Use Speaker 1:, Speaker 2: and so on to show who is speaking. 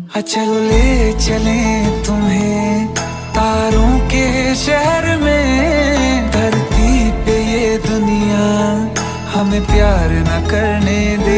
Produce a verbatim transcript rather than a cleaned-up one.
Speaker 1: चलो ले चले तुम्हें तारों के शहर में, धरती पे ये दुनिया हमें प्यार न करने दे।